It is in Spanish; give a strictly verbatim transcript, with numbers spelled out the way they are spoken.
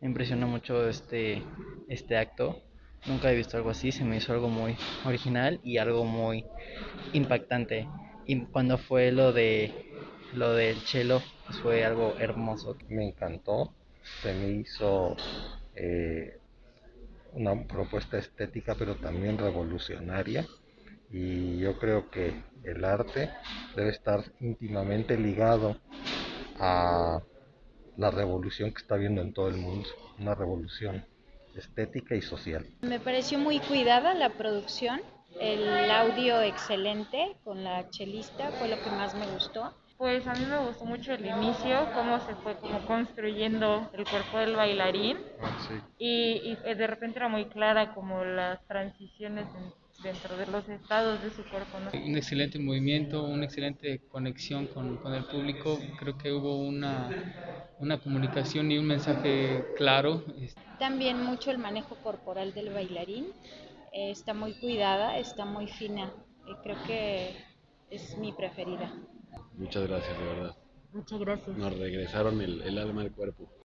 Me impresionó mucho este, este acto. Nunca he visto algo así, se me hizo algo muy original y algo muy impactante. Y cuando fue lo de lo del chelo, pues fue algo hermoso. Me encantó, se me hizo eh, una propuesta estética pero también revolucionaria, y yo creo que el arte debe estar íntimamente ligado a la revolución que está habiendo en todo el mundo, una revolución estética y social. Me pareció muy cuidada la producción, el audio excelente con la chelista fue lo que más me gustó. Pues a mí me gustó mucho el inicio, cómo se fue como construyendo el cuerpo del bailarín Sí. y, y de repente era muy clara como las transiciones en- dentro de los estados de su cuerpo, ¿no? Un excelente movimiento, una excelente conexión con, con el público. Creo que hubo una, una comunicación y un mensaje claro. También mucho el manejo corporal del bailarín, eh, está muy cuidada, está muy fina, eh, creo que es mi preferida. Muchas gracias, de verdad. Muchas gracias. Nos regresaron el, el alma al cuerpo.